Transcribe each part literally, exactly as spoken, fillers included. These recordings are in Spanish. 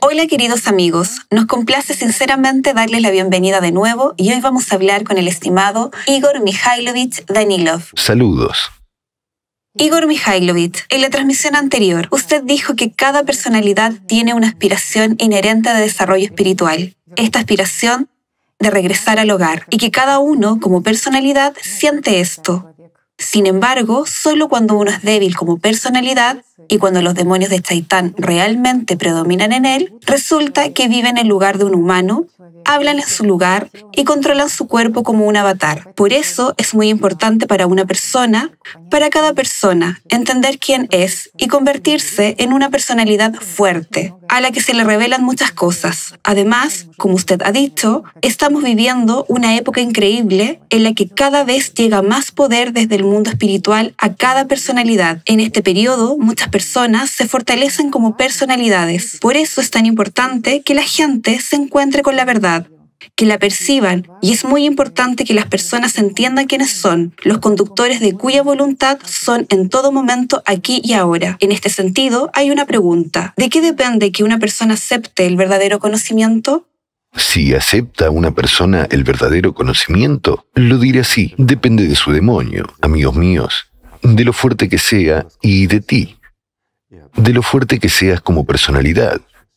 Hola queridos amigos, nos complace sinceramente darles la bienvenida de nuevo y hoy vamos a hablar con el estimado Igor Mikhailovich Danilov. Saludos. Igor Mikhailovich, en la transmisión anterior, usted dijo que cada personalidad tiene una aspiración inherente de desarrollo espiritual. Esta aspiración de regresar al hogar y que cada uno, como personalidad, siente esto. Sin embargo, solo cuando uno es débil como personalidad y cuando los demonios de Chaitán realmente predominan en él, resulta que vive en el lugar de un humano, hablan en su lugar y controlan su cuerpo como un avatar. Por eso es muy importante para una persona, para cada persona, entender quién es y convertirse en una personalidad fuerte, a la que se le revelan muchas cosas. Además, como usted ha dicho, estamos viviendo una época increíble en la que cada vez llega más poder desde el mundo espiritual a cada personalidad. En este periodo, muchas personas se fortalecen como personalidades. Por eso es tan importante que la gente se encuentre con la verdad, que la perciban, y es muy importante que las personas entiendan quiénes son, los conductores de cuya voluntad son en todo momento aquí y ahora. En este sentido, hay una pregunta. ¿De qué depende que una persona acepte el verdadero conocimiento? Si acepta una persona el verdadero conocimiento, lo diré así, depende de su demonio, amigos míos, de lo fuerte que sea y de ti, de lo fuerte que seas como personalidad.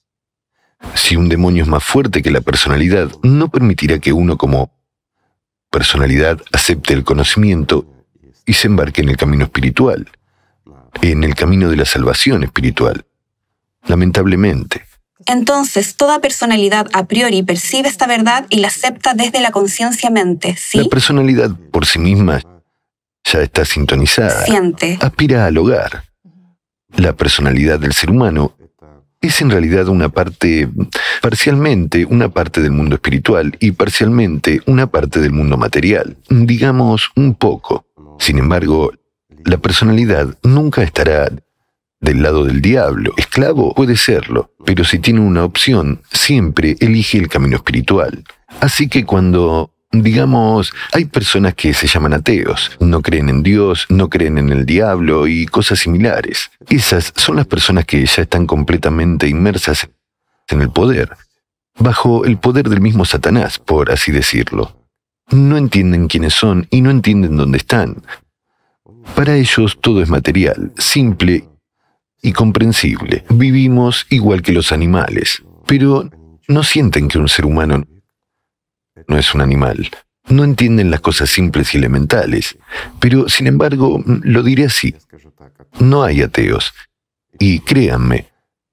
Si un demonio es más fuerte que la personalidad, no permitirá que uno como personalidad acepte el conocimiento y se embarque en el camino espiritual, en el camino de la salvación espiritual. Lamentablemente. Entonces, toda personalidad a priori percibe esta verdad y la acepta desde la conciencia-mente, ¿sí? La personalidad por sí misma ya está sintonizada. Siente. Aspira al hogar. La personalidad del ser humano es en realidad una parte, parcialmente una parte del mundo espiritual y parcialmente una parte del mundo material. Digamos, un poco. Sin embargo, la personalidad nunca estará del lado del diablo. Esclavo puede serlo, pero si tiene una opción, siempre elige el camino espiritual. Así que cuando, digamos, hay personas que se llaman ateos, no creen en Dios, no creen en el diablo y cosas similares. Esas son las personas que ya están completamente inmersas en el poder, bajo el poder del mismo Satanás, por así decirlo. No entienden quiénes son y no entienden dónde están. Para ellos todo es material, simple y comprensible. Vivimos igual que los animales, pero no sienten que un ser humano no es un animal. No entienden las cosas simples y elementales, pero sin embargo, lo diré así, no hay ateos. Y créanme,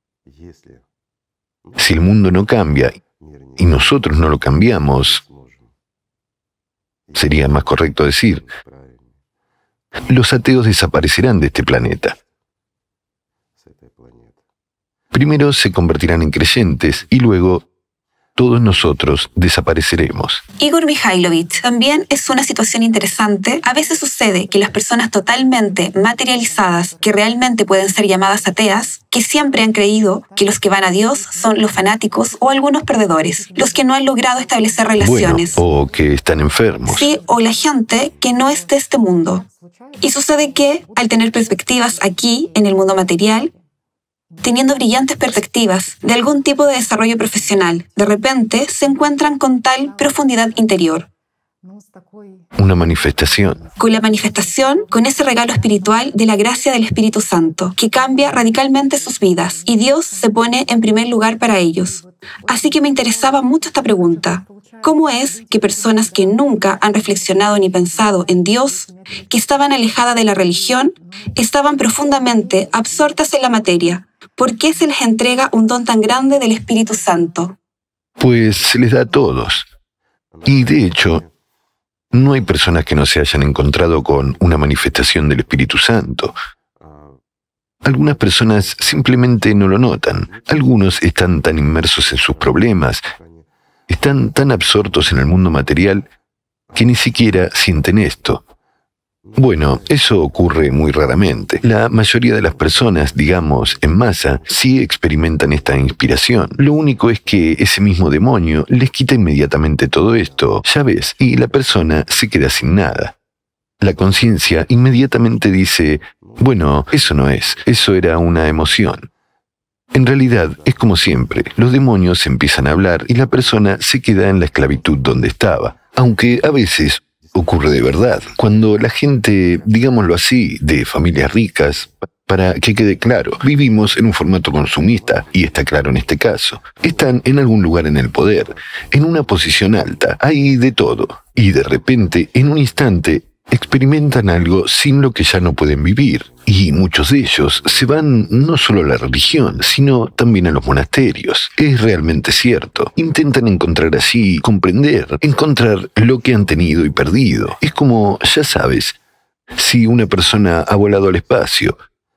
si el mundo no cambia y nosotros no lo cambiamos, sería más correcto decir, los ateos desaparecerán de este planeta. Primero se convertirán en creyentes y luego todos nosotros desapareceremos. Igor Mikhailovich, también es una situación interesante. A veces sucede que las personas totalmente materializadas, que realmente pueden ser llamadas ateas, que siempre han creído que los que van a Dios son los fanáticos o algunos perdedores, los que no han logrado establecer relaciones. Bueno, o que están enfermos. Sí, o la gente que no es de este mundo. Y sucede que, al tener perspectivas aquí, en el mundo material, teniendo brillantes perspectivas de algún tipo de desarrollo profesional, de repente se encuentran con tal profundidad interior. Una manifestación. Con la manifestación, con ese regalo espiritual de la gracia del Espíritu Santo, que cambia radicalmente sus vidas, y Dios se pone en primer lugar para ellos. Así que me interesaba mucho esta pregunta. ¿Cómo es que personas que nunca han reflexionado ni pensado en Dios, que estaban alejadas de la religión, estaban profundamente absortas en la materia? ¿Por qué se les entrega un don tan grande del Espíritu Santo? Pues se les da a todos. Y de hecho, no hay personas que no se hayan encontrado con una manifestación del Espíritu Santo. Algunas personas simplemente no lo notan. Algunos están tan inmersos en sus problemas, están tan absortos en el mundo material, que ni siquiera sienten esto. Bueno, eso ocurre muy raramente. La mayoría de las personas, digamos, en masa, sí experimentan esta inspiración. Lo único es que ese mismo demonio les quita inmediatamente todo esto, ya ves, y la persona se queda sin nada. La conciencia inmediatamente dice, bueno, eso no es, eso era una emoción. En realidad, es como siempre, los demonios empiezan a hablar y la persona se queda en la esclavitud donde estaba, aunque a veces ocurre de verdad. Cuando la gente, digámoslo así, de familias ricas, para que quede claro, vivimos en un formato consumista, y está claro en este caso, están en algún lugar en el poder, en una posición alta, hay de todo, y de repente, en un instante, experimentan algo sin lo que ya no pueden vivir. Y muchos de ellos se van no solo a la religión, sino también a los monasterios. Es realmente cierto. Intentan encontrar allí, comprender, encontrar lo que han tenido y perdido. Es como, ya sabes, si una persona ha volado al espacio,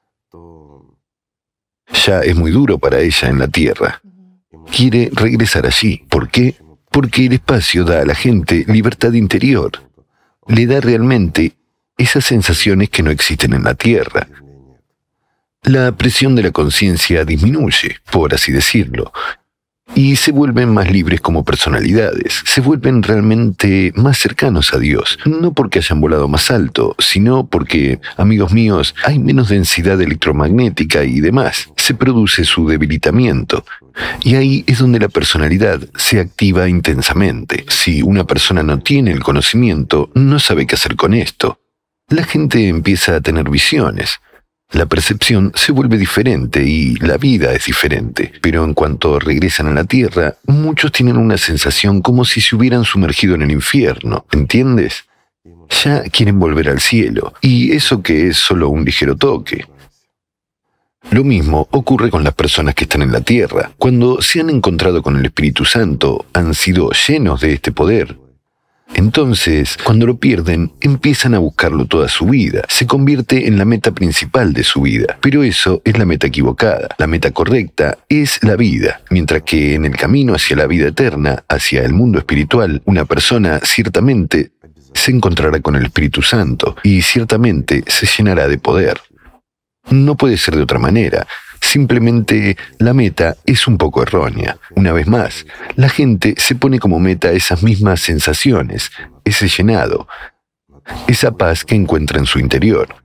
ya es muy duro para ella en la Tierra. Quiere regresar allí. ¿Por qué? Porque el espacio da a la gente libertad interior. Le da realmente esas sensaciones que no existen en la Tierra. La presión de la conciencia disminuye, por así decirlo, y se vuelven más libres como personalidades, se vuelven realmente más cercanos a Dios, no porque hayan volado más alto, sino porque, amigos míos, hay menos densidad electromagnética y demás, se produce su debilitamiento. Y ahí es donde la personalidad se activa intensamente. Si una persona no tiene el conocimiento, no sabe qué hacer con esto. La gente empieza a tener visiones. La percepción se vuelve diferente y la vida es diferente. Pero en cuanto regresan a la Tierra, muchos tienen una sensación como si se hubieran sumergido en el infierno. ¿Entiendes? Ya quieren volver al cielo. Y eso que es solo un ligero toque. Lo mismo ocurre con las personas que están en la Tierra. Cuando se han encontrado con el Espíritu Santo, han sido llenos de este poder. Entonces, cuando lo pierden, empiezan a buscarlo toda su vida. Se convierte en la meta principal de su vida. Pero eso es la meta equivocada. La meta correcta es la vida. Mientras que en el camino hacia la vida eterna, hacia el mundo espiritual, una persona ciertamente se encontrará con el Espíritu Santo y ciertamente se llenará de poder. No puede ser de otra manera. Simplemente la meta es un poco errónea. Una vez más, la gente se pone como meta esas mismas sensaciones, ese llenado, esa paz que encuentra en su interior.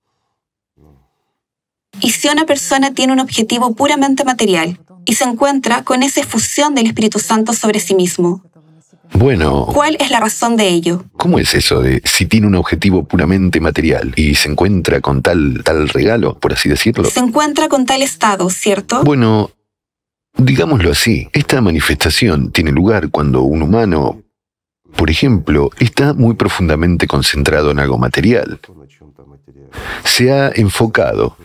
Y si una persona tiene un objetivo puramente material y se encuentra con esa efusión del Espíritu Santo sobre sí mismo, bueno, ¿cuál es la razón de ello? ¿Cómo es eso de si tiene un objetivo puramente material y se encuentra con tal, tal regalo, por así decirlo? Se encuentra con tal estado, ¿cierto? Bueno, digámoslo así, esta manifestación tiene lugar cuando un humano, por ejemplo, está muy profundamente concentrado en algo material. Se ha enfocado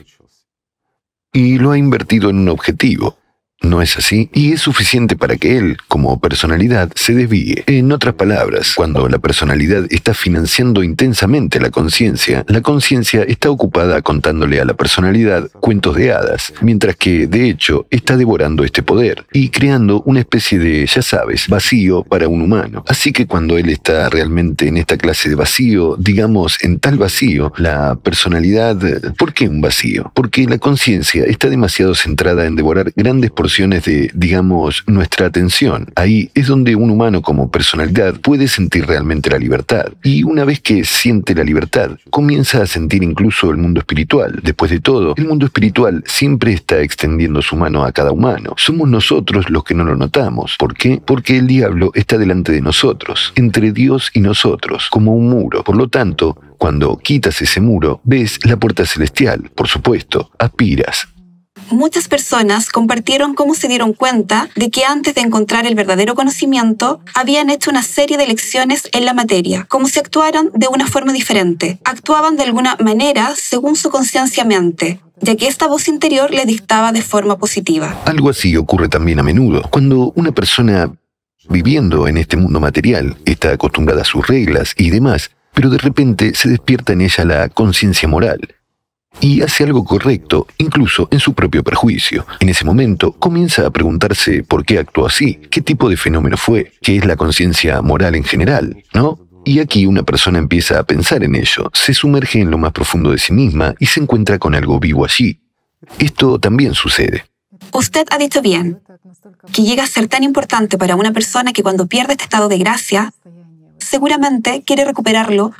y lo ha invertido en un objetivo. ¿No es así? Y es suficiente para que él, como personalidad, se desvíe. En otras palabras, cuando la personalidad está financiando intensamente la conciencia, la conciencia está ocupada contándole a la personalidad cuentos de hadas, mientras que, de hecho, está devorando este poder y creando una especie de, ya sabes, vacío para un humano. Así que cuando él está realmente en esta clase de vacío, digamos, en tal vacío, la personalidad... ¿Por qué un vacío? Porque la conciencia está demasiado centrada en devorar grandes porciones de, digamos, nuestra atención. Ahí es donde un humano como personalidad puede sentir realmente la libertad. Y una vez que siente la libertad, comienza a sentir incluso el mundo espiritual. Después de todo, el mundo espiritual siempre está extendiendo su mano a cada humano. Somos nosotros los que no lo notamos. ¿Por qué? Porque el diablo está delante de nosotros, entre Dios y nosotros, como un muro. Por lo tanto, cuando quitas ese muro, ves la puerta celestial, por supuesto, aspiras. Muchas personas compartieron cómo se dieron cuenta de que antes de encontrar el verdadero conocimiento, habían hecho una serie de lecciones en la materia, como si actuaran de una forma diferente. Actuaban de alguna manera según su conciencia-mente, ya que esta voz interior les dictaba de forma positiva. Algo así ocurre también a menudo. Cuando una persona, viviendo en este mundo material, está acostumbrada a sus reglas y demás, pero de repente se despierta en ella la conciencia moral. Y hace algo correcto, incluso en su propio perjuicio. En ese momento, comienza a preguntarse por qué actuó así, qué tipo de fenómeno fue, qué es la conciencia moral en general, ¿no? Y aquí una persona empieza a pensar en ello, se sumerge en lo más profundo de sí misma y se encuentra con algo vivo allí. Esto también sucede. Usted ha dicho bien, que llega a ser tan importante para una persona que cuando pierde este estado de gracia, seguramente quiere recuperarlo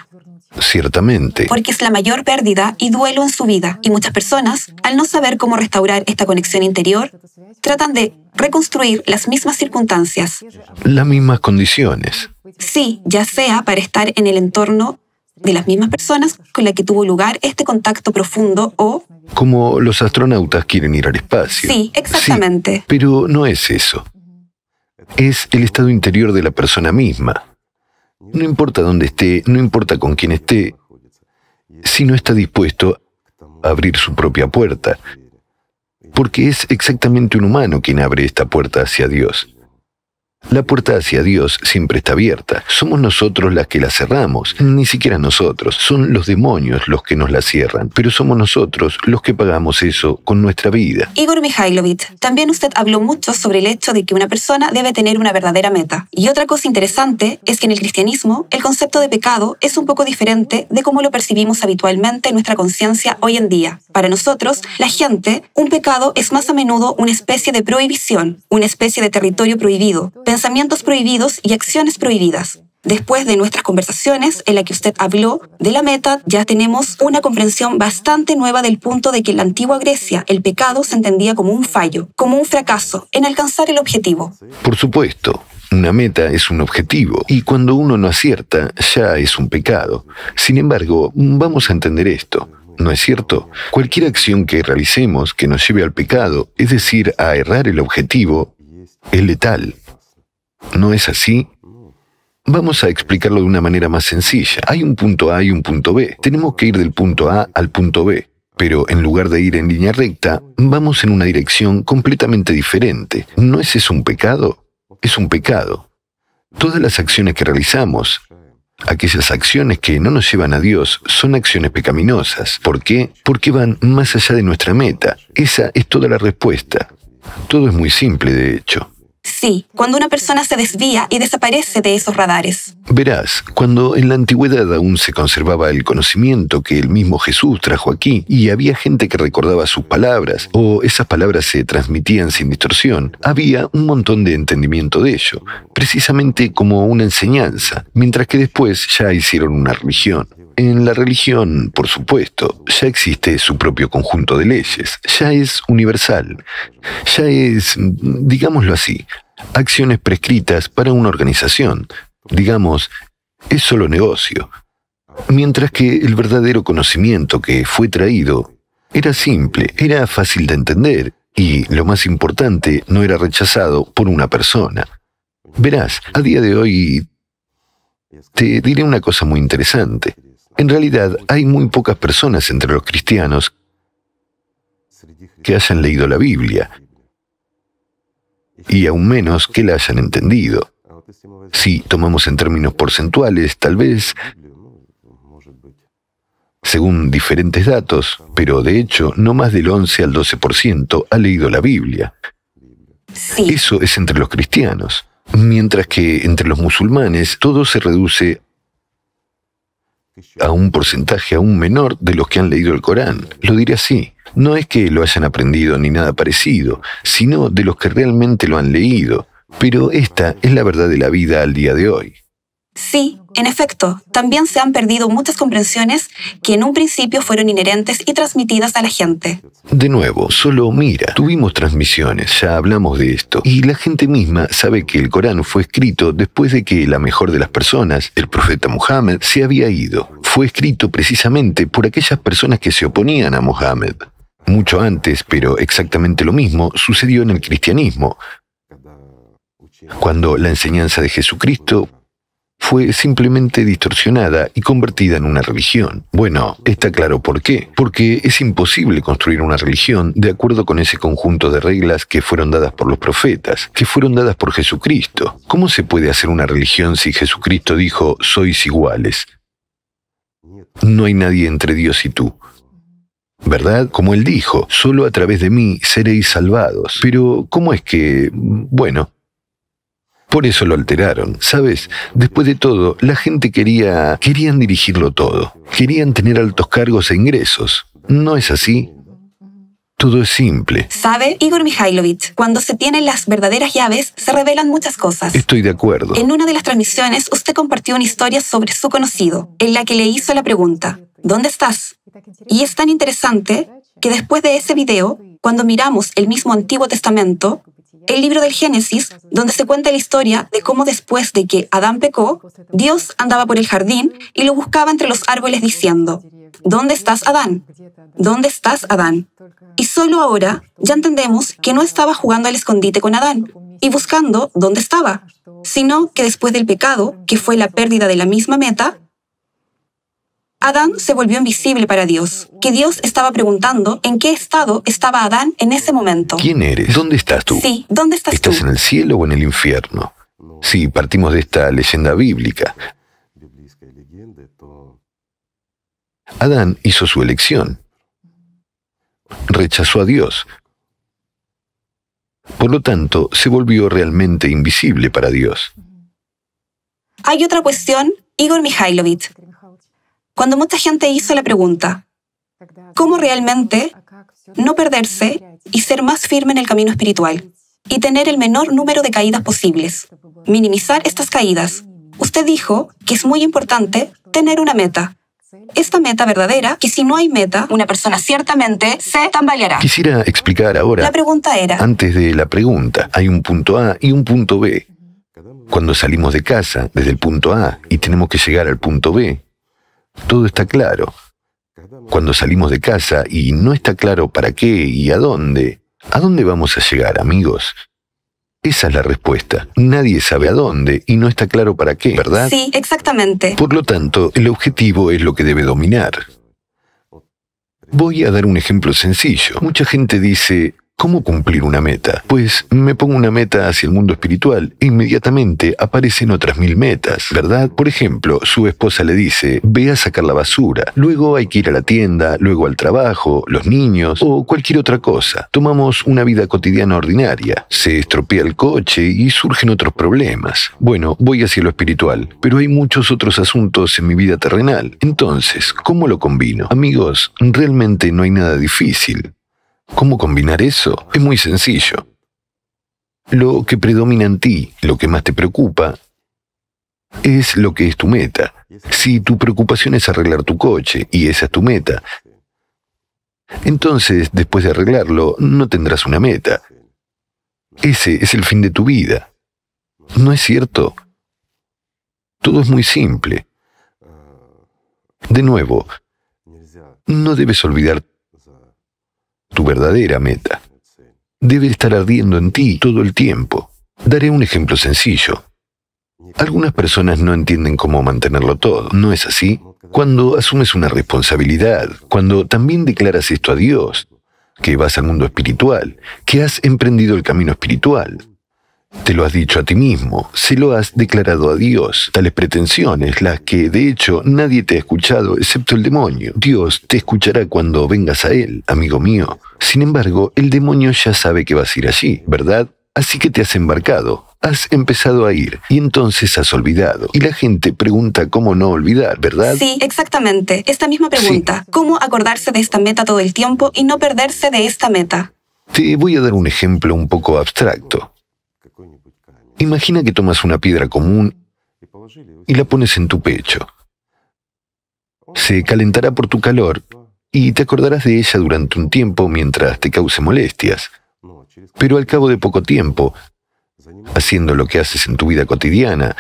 Ciertamente. Porque es la mayor pérdida y duelo en su vida. Y muchas personas, al no saber cómo restaurar esta conexión interior, tratan de reconstruir las mismas circunstancias. Las mismas condiciones. Sí, ya sea para estar en el entorno de las mismas personas con las que tuvo lugar este contacto profundo o... Como los astronautas quieren ir al espacio. Sí, exactamente. Sí, pero no es eso. Es el estado interior de la persona misma. No importa dónde esté, no importa con quién esté, si no está dispuesto a abrir su propia puerta, porque es exactamente un humano quien abre esta puerta hacia Dios. La puerta hacia Dios siempre está abierta. Somos nosotros las que la cerramos. Ni siquiera nosotros. Son los demonios los que nos la cierran. Pero somos nosotros los que pagamos eso con nuestra vida. Igor Mikhailovich, también usted habló mucho sobre el hecho de que una persona debe tener una verdadera meta. Y otra cosa interesante es que en el cristianismo el concepto de pecado es un poco diferente de cómo lo percibimos habitualmente en nuestra conciencia hoy en día. Para nosotros, la gente, un pecado es más a menudo una especie de prohibición, una especie de territorio prohibido, pensamientos prohibidos y acciones prohibidas. Después de nuestras conversaciones en la que usted habló de la meta, ya tenemos una comprensión bastante nueva del punto de que en la antigua Grecia el pecado se entendía como un fallo, como un fracaso en alcanzar el objetivo. Por supuesto, una meta es un objetivo y cuando uno no acierta ya es un pecado. Sin embargo, vamos a entender esto. ¿No es cierto? Cualquier acción que realicemos que nos lleve al pecado, es decir, a errar el objetivo, es letal. ¿No es así? Vamos a explicarlo de una manera más sencilla. Hay un punto A y un punto B. Tenemos que ir del punto A al punto B. Pero en lugar de ir en línea recta, vamos en una dirección completamente diferente. ¿No es eso un pecado? Es un pecado. Todas las acciones que realizamos, aquellas acciones que no nos llevan a Dios, son acciones pecaminosas. ¿Por qué? Porque van más allá de nuestra meta. Esa es toda la respuesta. Todo es muy simple, de hecho. Sí, cuando una persona se desvía y desaparece de esos radares. Verás, cuando en la antigüedad aún se conservaba el conocimiento que el mismo Jesús trajo aquí y había gente que recordaba sus palabras o esas palabras se transmitían sin distorsión, había un montón de entendimiento de ello, precisamente como una enseñanza, mientras que después ya hicieron una religión. En la religión, por supuesto, ya existe su propio conjunto de leyes, ya es universal, ya es, digámoslo así, acciones prescritas para una organización. Digamos, es solo negocio. Mientras que el verdadero conocimiento que fue traído era simple, era fácil de entender y, lo más importante, no era rechazado por una persona. Verás, a día de hoy te diré una cosa muy interesante. En realidad, hay muy pocas personas entre los cristianos que hayan leído la Biblia, y aún menos que la hayan entendido. Si tomamos en términos porcentuales, tal vez, según diferentes datos, pero de hecho, no más del once al doce por ciento ha leído la Biblia. Sí. Eso es entre los cristianos, mientras que entre los musulmanes todo se reduce a un porcentaje aún menor de los que han leído el Corán. Lo diré así. No es que lo hayan aprendido ni nada parecido, sino de los que realmente lo han leído. Pero esta es la verdad de la vida al día de hoy. Sí, en efecto, también se han perdido muchas comprensiones que en un principio fueron inherentes y transmitidas a la gente. De nuevo, solo mira, tuvimos transmisiones, ya hablamos de esto, y la gente misma sabe que el Corán fue escrito después de que la mejor de las personas, el profeta Muhammad, se había ido. Fue escrito precisamente por aquellas personas que se oponían a Muhammad. Mucho antes, pero exactamente lo mismo, sucedió en el cristianismo, cuando la enseñanza de Jesucristo fue simplemente distorsionada y convertida en una religión. Bueno, está claro por qué. Porque es imposible construir una religión de acuerdo con ese conjunto de reglas que fueron dadas por los profetas, que fueron dadas por Jesucristo. ¿Cómo se puede hacer una religión si Jesucristo dijo, sois iguales? No hay nadie entre Dios y tú. ¿Verdad? Como él dijo, solo a través de mí seréis salvados. Pero, ¿cómo es que...? Bueno... Por eso lo alteraron, ¿sabes? Después de todo, la gente quería... querían dirigirlo todo. Querían tener altos cargos e ingresos. ¿No es así? Todo es simple. ¿Sabe, Igor Mikhailovich? Cuando se tienen las verdaderas llaves, se revelan muchas cosas. Estoy de acuerdo. En una de las transmisiones, usted compartió una historia sobre su conocido, en la que le hizo la pregunta, ¿dónde estás? Y es tan interesante que después de ese video, cuando miramos el mismo Antiguo Testamento, el libro del Génesis, donde se cuenta la historia de cómo después de que Adán pecó, Dios andaba por el jardín y lo buscaba entre los árboles diciendo, ¿dónde estás, Adán? ¿Dónde estás, Adán? Y solo ahora ya entendemos que no estaba jugando al escondite con Adán y buscando dónde estaba, sino que después del pecado, que fue la pérdida de la misma meta, Adán se volvió invisible para Dios, que Dios estaba preguntando en qué estado estaba Adán en ese momento. ¿Quién eres? ¿Dónde estás tú? Sí, ¿dónde estás tú? ¿Estás en el cielo o en el infierno? Sí, partimos de esta leyenda bíblica. Adán hizo su elección. Rechazó a Dios. Por lo tanto, se volvió realmente invisible para Dios. Hay otra cuestión, Igor Mikhailovich. Cuando mucha gente hizo la pregunta, ¿cómo realmente no perderse y ser más firme en el camino espiritual y tener el menor número de caídas posibles? Minimizar estas caídas. Usted dijo que es muy importante tener una meta. Esta meta verdadera, que si no hay meta, una persona ciertamente se tambaleará. Quisiera explicar ahora. La pregunta era... Antes de la pregunta, hay un punto A y un punto B. Cuando salimos de casa, desde el punto A, y tenemos que llegar al punto B, todo está claro. Cuando salimos de casa y no está claro para qué y a dónde, ¿a dónde vamos a llegar, amigos? Esa es la respuesta. Nadie sabe a dónde y no está claro para qué, ¿verdad? Sí, exactamente. Por lo tanto, el objetivo es lo que debe dominar. Voy a dar un ejemplo sencillo. Mucha gente dice, ¿cómo cumplir una meta? Pues me pongo una meta hacia el mundo espiritual e inmediatamente aparecen otras mil metas, ¿verdad? Por ejemplo, su esposa le dice, ve a sacar la basura, luego hay que ir a la tienda, luego al trabajo, los niños o cualquier otra cosa. Tomamos una vida cotidiana ordinaria, se estropea el coche y surgen otros problemas. Bueno, voy hacia lo espiritual, pero hay muchos otros asuntos en mi vida terrenal. Entonces, ¿cómo lo combino? Amigos, realmente no hay nada difícil. ¿Cómo combinar eso? Es muy sencillo. Lo que predomina en ti, lo que más te preocupa, es lo que es tu meta. Si tu preocupación es arreglar tu coche y esa es tu meta, entonces, después de arreglarlo, no tendrás una meta. Ese es el fin de tu vida. ¿No es cierto? Todo es muy simple. De nuevo, no debes olvidar tu verdadera meta. Debe estar ardiendo en ti todo el tiempo. Daré un ejemplo sencillo. Algunas personas no entienden cómo mantenerlo todo, ¿no es así? Cuando asumes una responsabilidad, cuando también declaras esto a Dios, que vas al mundo espiritual, que has emprendido el camino espiritual, te lo has dicho a ti mismo, se lo has declarado a Dios. Tales pretensiones, las que de hecho nadie te ha escuchado excepto el demonio. Dios te escuchará cuando vengas a Él, amigo mío. Sin embargo, el demonio ya sabe que vas a ir allí, ¿verdad? Así que te has embarcado, has empezado a ir y entonces has olvidado. Y la gente pregunta cómo no olvidar, ¿verdad? Sí, exactamente. Esta misma pregunta. Sí. ¿Cómo acordarse de esta meta todo el tiempo y no perderse de esta meta? Te voy a dar un ejemplo un poco abstracto. Imagina que tomas una piedra común y la pones en tu pecho. Se calentará por tu calor y te acordarás de ella durante un tiempo mientras te cause molestias. Pero al cabo de poco tiempo, haciendo lo que haces en tu vida cotidiana,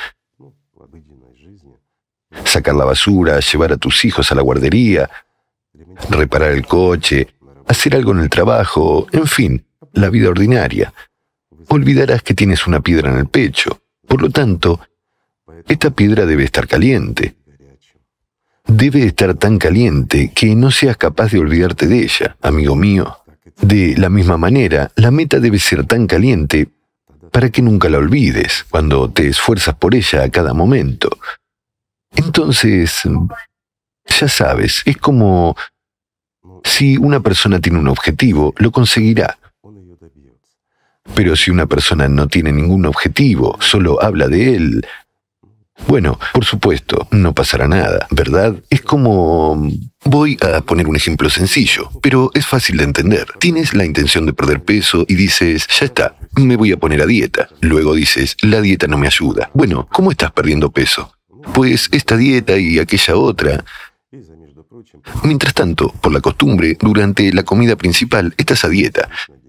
sacar la basura, llevar a tus hijos a la guardería, reparar el coche, hacer algo en el trabajo, en fin, la vida ordinaria, olvidarás que tienes una piedra en el pecho. Por lo tanto, esta piedra debe estar caliente. Debe estar tan caliente que no seas capaz de olvidarte de ella, amigo mío. De la misma manera, la meta debe ser tan caliente para que nunca la olvides cuando te esfuerzas por ella a cada momento. Entonces, ya sabes, es como si una persona tiene un objetivo, lo conseguirá. Pero si una persona no tiene ningún objetivo, solo habla de él, Bueno, por supuesto, no pasará nada, ¿verdad? Es como... Voy a poner un ejemplo sencillo, pero es fácil de entender. Tienes la intención de perder peso y dices, ya está, me voy a poner a dieta. Luego dices, la dieta no me ayuda. Bueno, ¿cómo estás perdiendo peso? Pues esta dieta y aquella otra. Mientras tanto, por la costumbre, durante la comida principal estás a dieta.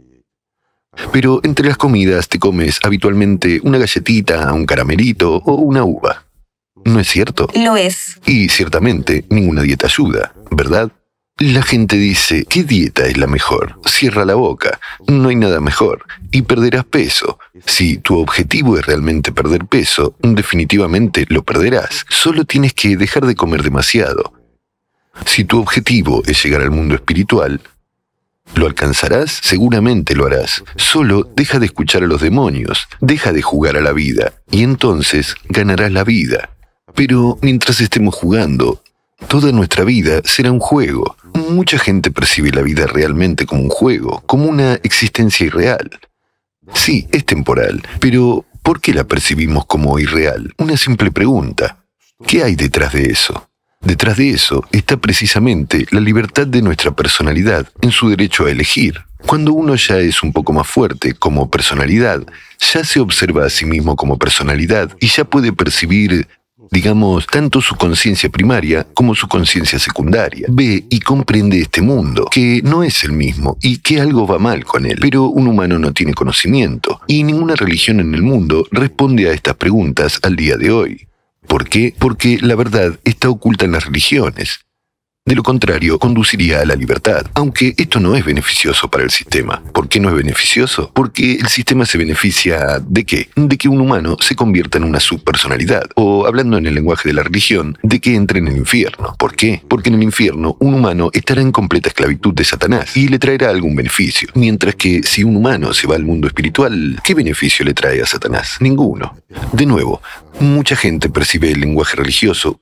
Pero entre las comidas te comes habitualmente una galletita, un caramelito o una uva. ¿No es cierto? Lo es. Y ciertamente ninguna dieta ayuda, ¿verdad? La gente dice, ¿qué dieta es la mejor? Cierra la boca, no hay nada mejor, y perderás peso. Si tu objetivo es realmente perder peso, definitivamente lo perderás. Solo tienes que dejar de comer demasiado. Si tu objetivo es llegar al mundo espiritual, ¿lo alcanzarás? Seguramente lo harás. Solo deja de escuchar a los demonios, deja de jugar a la vida, y entonces ganarás la vida. Pero mientras estemos jugando, toda nuestra vida será un juego. Mucha gente percibe la vida realmente como un juego, como una existencia irreal. Sí, es temporal, pero ¿por qué la percibimos como irreal? Una simple pregunta. ¿Qué hay detrás de eso? Detrás de eso está precisamente la libertad de nuestra personalidad en su derecho a elegir. Cuando uno ya es un poco más fuerte como personalidad, ya se observa a sí mismo como personalidad y ya puede percibir, digamos, tanto su conciencia primaria como su conciencia secundaria. Ve y comprende este mundo, que no es el mismo y que algo va mal con él. Pero un humano no tiene conocimiento y ninguna religión en el mundo responde a estas preguntas al día de hoy. ¿Por qué? Porque la verdad está oculta en las religiones. De lo contrario, conduciría a la libertad, aunque esto no es beneficioso para el sistema. ¿Por qué no es beneficioso? Porque el sistema se beneficia ¿de qué? De que un humano se convierta en una subpersonalidad, o hablando en el lenguaje de la religión, de que entre en el infierno. ¿Por qué? Porque en el infierno un humano estará en completa esclavitud de Satanás y le traerá algún beneficio. Mientras que si un humano se va al mundo espiritual, ¿qué beneficio le trae a Satanás? Ninguno. De nuevo, mucha gente percibe el lenguaje religioso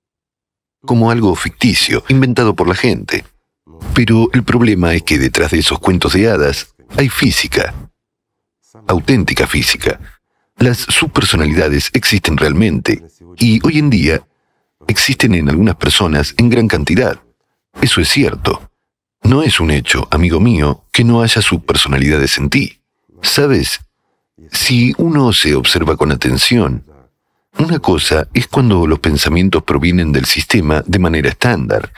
como algo ficticio, inventado por la gente. Pero el problema es que detrás de esos cuentos de hadas hay física, auténtica física. Las subpersonalidades existen realmente y hoy en día existen en algunas personas en gran cantidad. Eso es cierto. No es un hecho, amigo mío, que no haya subpersonalidades en ti. ¿Sabes? Si uno se observa con atención, una cosa es cuando los pensamientos provienen del sistema de manera estándar.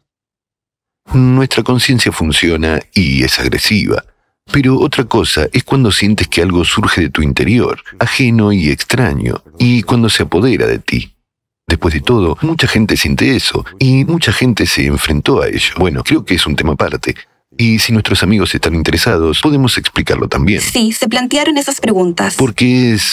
Nuestra conciencia funciona y es agresiva. Pero otra cosa es cuando sientes que algo surge de tu interior, ajeno y extraño, y cuando se apodera de ti. Después de todo, mucha gente siente eso, y mucha gente se enfrentó a ello. Bueno, creo que es un tema aparte. Y si nuestros amigos están interesados, podemos explicarlo también. Sí, se plantearon esas preguntas. Porque es...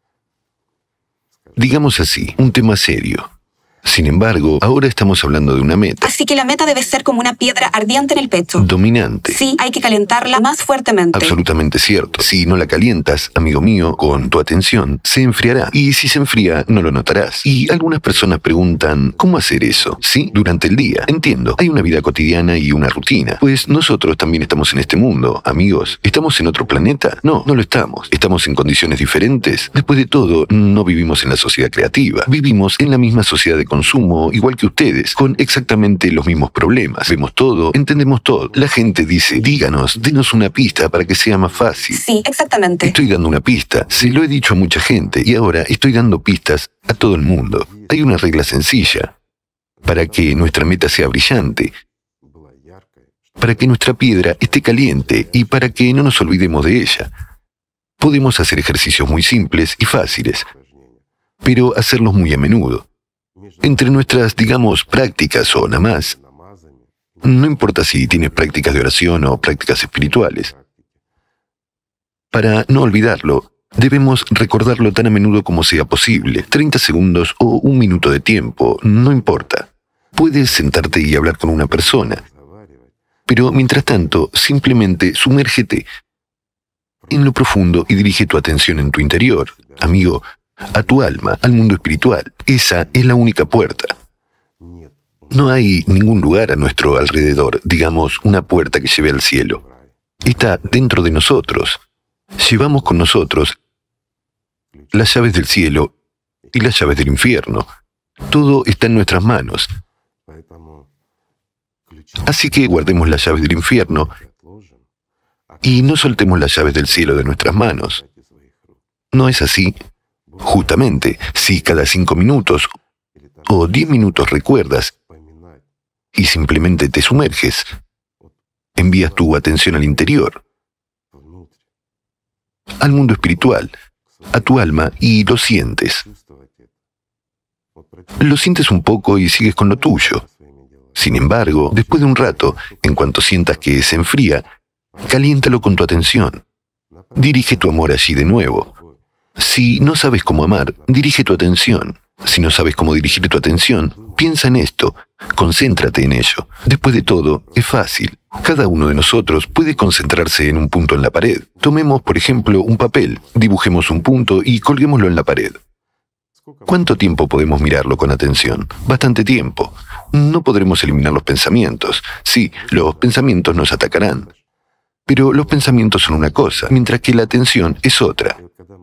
digamos así, un tema serio. Sin embargo, ahora estamos hablando de una meta. Así que la meta debe ser como una piedra ardiente en el pecho. Dominante. Sí, hay que calentarla más fuertemente. Absolutamente cierto. Si no la calientas, amigo mío, con tu atención, se enfriará. Y si se enfría, no lo notarás. Y algunas personas preguntan, ¿cómo hacer eso? Sí, durante el día. Entiendo, hay una vida cotidiana y una rutina. Pues nosotros también estamos en este mundo, amigos. ¿Estamos en otro planeta? No, no lo estamos. ¿Estamos en condiciones diferentes? Después de todo, no vivimos en la sociedad creativa. Vivimos en la misma sociedad de consumo, igual que ustedes, con exactamente los mismos problemas. Vemos todo, entendemos todo. La gente dice, díganos, denos una pista para que sea más fácil. Sí, exactamente. Estoy dando una pista. Se lo he dicho a mucha gente y ahora estoy dando pistas a todo el mundo. Hay una regla sencilla. Para que nuestra meta sea brillante, para que nuestra piedra esté caliente y para que no nos olvidemos de ella. Podemos hacer ejercicios muy simples y fáciles, pero hacerlos muy a menudo. Entre nuestras, digamos, prácticas o nada más, no importa si tienes prácticas de oración o prácticas espirituales, para no olvidarlo, debemos recordarlo tan a menudo como sea posible, treinta segundos o un minuto de tiempo, no importa. Puedes sentarte y hablar con una persona, pero mientras tanto, simplemente sumérgete en lo profundo y dirige tu atención en tu interior, amigo, a tu alma, al mundo espiritual. Esa es la única puerta. No hay ningún lugar a nuestro alrededor, digamos, una puerta que lleve al cielo. Está dentro de nosotros. Llevamos con nosotros las llaves del cielo y las llaves del infierno. Todo está en nuestras manos. Así que guardemos las llaves del infierno y no soltemos las llaves del cielo de nuestras manos. ¿No es así? Justamente, si cada cinco minutos o diez minutos recuerdas y simplemente te sumerges, envías tu atención al interior, al mundo espiritual, a tu alma y lo sientes. Lo sientes un poco y sigues con lo tuyo. Sin embargo, después de un rato, en cuanto sientas que se enfría, caliéntalo con tu atención. Dirige tu amor allí de nuevo. Si no sabes cómo amar, dirige tu atención. Si no sabes cómo dirigir tu atención, piensa en esto, concéntrate en ello. Después de todo, es fácil. Cada uno de nosotros puede concentrarse en un punto en la pared. Tomemos, por ejemplo, un papel, dibujemos un punto y colguémoslo en la pared. ¿Cuánto tiempo podemos mirarlo con atención? Bastante tiempo. No podremos eliminar los pensamientos. Sí, los pensamientos nos atacarán. Pero los pensamientos son una cosa, mientras que la atención es otra.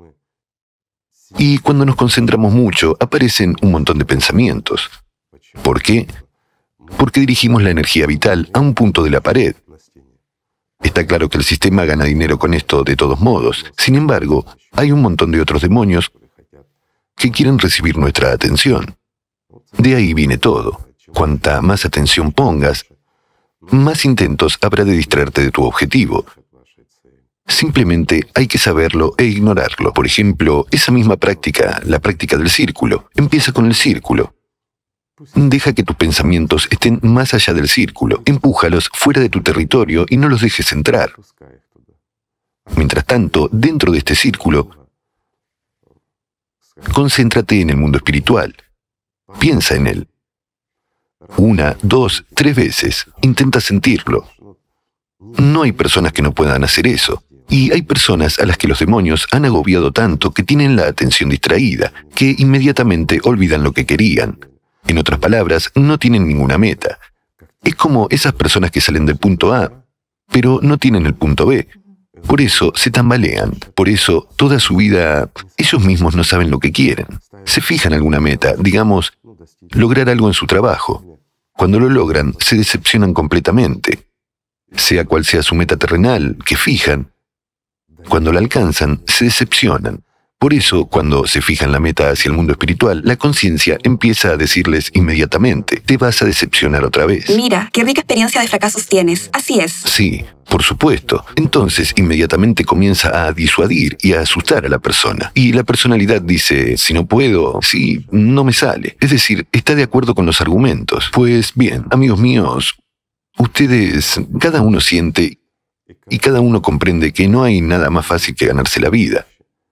Y cuando nos concentramos mucho, aparecen un montón de pensamientos. ¿Por qué? Porque dirigimos la energía vital a un punto de la pared. Está claro que el sistema gana dinero con esto de todos modos. Sin embargo, hay un montón de otros demonios que quieren recibir nuestra atención. De ahí viene todo. Cuanta más atención pongas, más intentos habrá de distraerte de tu objetivo. Simplemente hay que saberlo e ignorarlo. Por ejemplo, esa misma práctica, la práctica del círculo, empieza con el círculo. Deja que tus pensamientos estén más allá del círculo. Empújalos fuera de tu territorio y no los dejes entrar. Mientras tanto, dentro de este círculo, concéntrate en el mundo espiritual. Piensa en él. Una, dos, tres veces. Intenta sentirlo. No hay personas que no puedan hacer eso. Y hay personas a las que los demonios han agobiado tanto que tienen la atención distraída, que inmediatamente olvidan lo que querían. En otras palabras, no tienen ninguna meta. Es como esas personas que salen del punto A, pero no tienen el punto B. Por eso se tambalean. Por eso toda su vida ellos mismos no saben lo que quieren. Se fijan alguna meta, digamos, lograr algo en su trabajo. Cuando lo logran, se decepcionan completamente. Sea cual sea su meta terrenal que fijan, cuando la alcanzan, se decepcionan. Por eso, cuando se fijan la meta hacia el mundo espiritual, la conciencia empieza a decirles inmediatamente, te vas a decepcionar otra vez. Mira, qué rica experiencia de fracasos tienes. Así es. Sí, por supuesto. Entonces, inmediatamente comienza a disuadir y a asustar a la persona. Y la personalidad dice, si no puedo, sí, no me sale. Es decir, está de acuerdo con los argumentos. Pues bien, amigos míos, ustedes, cada uno siente y cada uno comprende que no hay nada más fácil que ganarse la vida.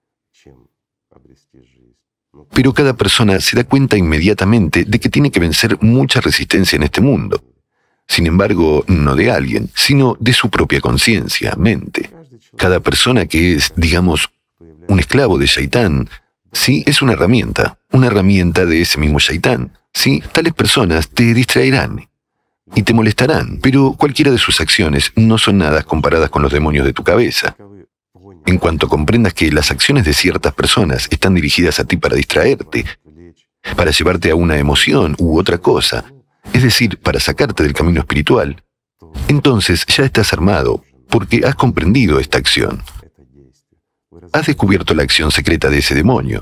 Pero cada persona se da cuenta inmediatamente de que tiene que vencer mucha resistencia en este mundo. Sin embargo, no de alguien, sino de su propia conciencia, mente. Cada persona que es, digamos, un esclavo de Shaitán, sí, es una herramienta, una herramienta de ese mismo Shaitán. Sí, tales personas te distraerán y te molestarán, pero cualquiera de sus acciones no son nada comparadas con los demonios de tu cabeza. En cuanto comprendas que las acciones de ciertas personas están dirigidas a ti para distraerte, para llevarte a una emoción u otra cosa, es decir, para sacarte del camino espiritual, entonces ya estás armado, porque has comprendido esta acción. Has descubierto la acción secreta de ese demonio.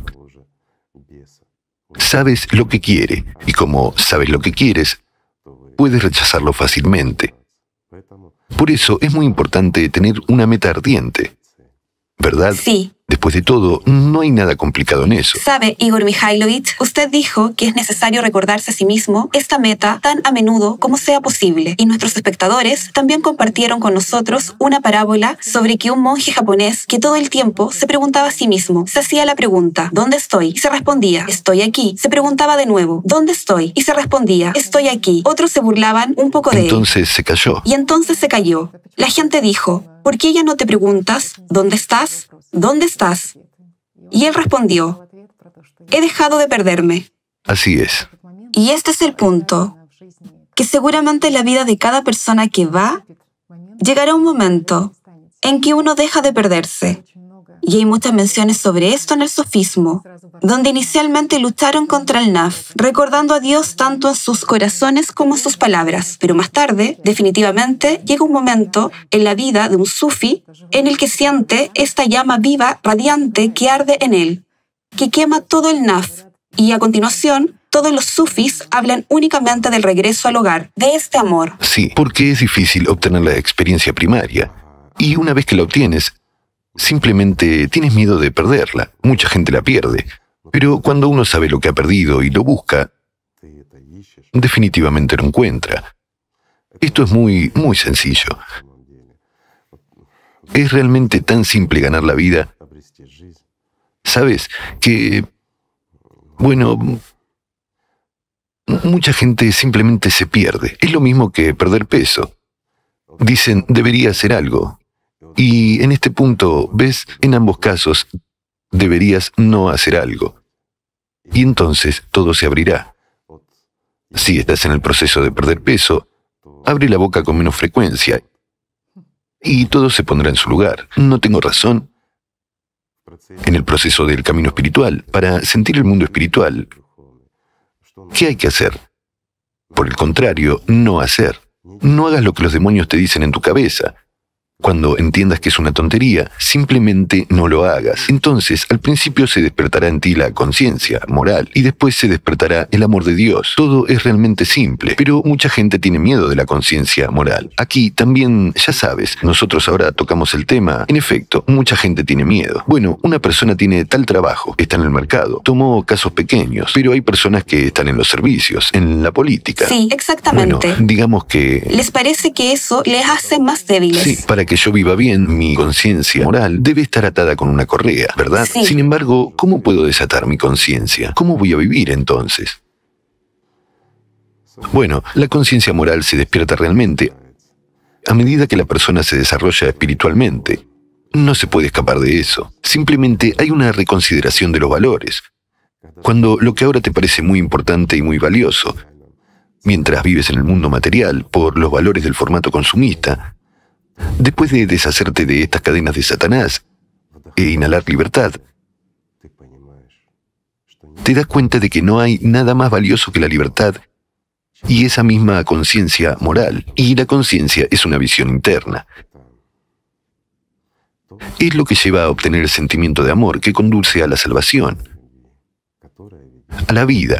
Sabes lo que quiere, y como sabes lo que quieres, puedes rechazarlo fácilmente. Por eso es muy importante tener una meta ardiente, ¿verdad? Sí. Después de todo, no hay nada complicado en eso. Sabe, Igor Mikhailovich, usted dijo que es necesario recordarse a sí mismo esta meta tan a menudo como sea posible. Y nuestros espectadores también compartieron con nosotros una parábola sobre que un monje japonés que todo el tiempo se preguntaba a sí mismo, se hacía la pregunta, ¿dónde estoy? Y se respondía, estoy aquí. Se preguntaba de nuevo, ¿dónde estoy? Y se respondía, estoy aquí. Otros se burlaban un poco de él. Entonces se cayó. Y entonces se cayó. La gente dijo, ¿por qué ya no te preguntas, ¿dónde estás? ¿Dónde estás? Y él respondió, he dejado de perderme. Así es. Y este es el punto, que seguramente en la vida de cada persona que va, llegará un momento en que uno deja de perderse. Y hay muchas menciones sobre esto en el sofismo, donde inicialmente lucharon contra el naf, recordando a Dios tanto en sus corazones como en sus palabras. Pero más tarde, definitivamente, llega un momento en la vida de un sufi en el que siente esta llama viva, radiante, que arde en él, que quema todo el naf. Y a continuación, todos los sufis hablan únicamente del regreso al hogar, de este amor. Sí, porque es difícil obtener la experiencia primaria. Y una vez que la obtienes, simplemente tienes miedo de perderla. Mucha gente la pierde. Pero cuando uno sabe lo que ha perdido y lo busca, definitivamente lo encuentra. Esto es muy, muy sencillo. Es realmente tan simple ganar la vida. ¿Sabes? Que, bueno, mucha gente simplemente se pierde. Es lo mismo que perder peso. Dicen, debería hacer algo. Y en este punto, ves, en ambos casos, deberías no hacer algo. Y entonces todo se abrirá. Si estás en el proceso de perder peso, abre la boca con menos frecuencia y todo se pondrá en su lugar. No tengo razón. En el proceso del camino espiritual, para sentir el mundo espiritual, ¿qué hay que hacer? Por el contrario, no hacer. No hagas lo que los demonios te dicen en tu cabeza. Cuando entiendas que es una tontería, simplemente no lo hagas. Entonces, al principio se despertará en ti la conciencia moral y después se despertará el amor de Dios. Todo es realmente simple, pero mucha gente tiene miedo de la conciencia moral. Aquí también, ya sabes, nosotros ahora tocamos el tema. En efecto, mucha gente tiene miedo. Bueno, una persona tiene tal trabajo, está en el mercado, tomó casos pequeños, pero hay personas que están en los servicios, en la política. Sí, exactamente. Bueno, digamos que... ¿Les parece que eso les hace más débiles? Sí, para que yo viva bien, mi conciencia moral debe estar atada con una correa, ¿verdad? Sí. Sin embargo, ¿cómo puedo desatar mi conciencia? ¿Cómo voy a vivir entonces? Bueno, la conciencia moral se despierta realmente a medida que la persona se desarrolla espiritualmente. No se puede escapar de eso. Simplemente hay una reconsideración de los valores. Cuando lo que ahora te parece muy importante y muy valioso, mientras vives en el mundo material por los valores del formato consumista, después de deshacerte de estas cadenas de Satanás e inhalar libertad, te das cuenta de que no hay nada más valioso que la libertad y esa misma conciencia moral. Y la conciencia es una visión interna. Es lo que lleva a obtener el sentimiento de amor que conduce a la salvación, a la vida,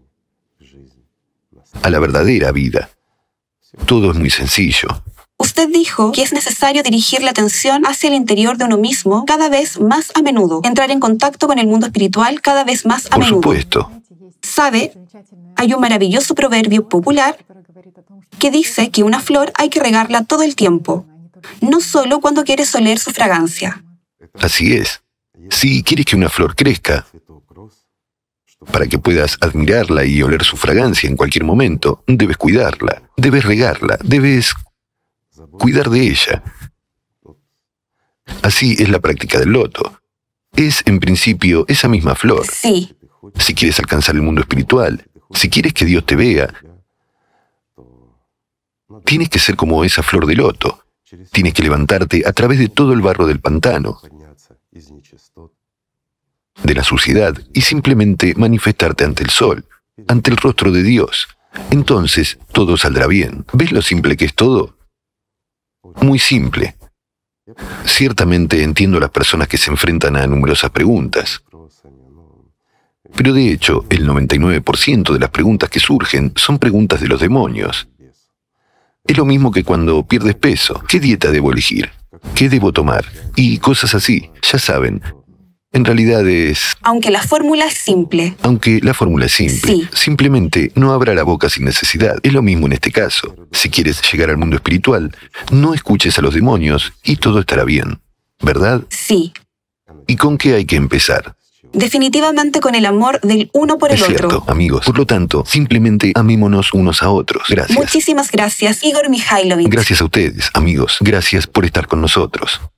a la verdadera vida. Todo es muy sencillo. Usted dijo que es necesario dirigir la atención hacia el interior de uno mismo cada vez más a menudo, entrar en contacto con el mundo espiritual cada vez más a Por menudo. supuesto. ¿Sabe? Hay un maravilloso proverbio popular que dice que una flor hay que regarla todo el tiempo, no solo cuando quieres oler su fragancia. Así es. Si quieres que una flor crezca, para que puedas admirarla y oler su fragancia en cualquier momento, debes cuidarla, debes regarla, debes cuidar de ella. Así es la práctica del loto. Es, en principio, esa misma flor. Sí. Si quieres alcanzar el mundo espiritual, si quieres que Dios te vea, tienes que ser como esa flor de loto. Tienes que levantarte a través de todo el barro del pantano, de la suciedad, y simplemente manifestarte ante el sol, ante el rostro de Dios. Entonces, todo saldrá bien. ¿Ves lo simple que es todo? Muy simple. Ciertamente entiendo a las personas que se enfrentan a numerosas preguntas. Pero de hecho, el noventa y nueve por ciento de las preguntas que surgen son preguntas de los demonios. Es lo mismo que cuando pierdes peso. ¿Qué dieta debo elegir? ¿Qué debo tomar? Y cosas así, ya saben. En realidad es... Aunque la fórmula es simple. Aunque la fórmula es simple. Sí. Simplemente no abra la boca sin necesidad. Es lo mismo en este caso. Si quieres llegar al mundo espiritual, no escuches a los demonios y todo estará bien. ¿Verdad? Sí. ¿Y con qué hay que empezar? Definitivamente con el amor del uno por el Es cierto, otro. amigos. Por lo tanto, simplemente amémonos unos a otros. Gracias. Muchísimas gracias, Igor Mikhailovich. Gracias a ustedes, amigos. Gracias por estar con nosotros.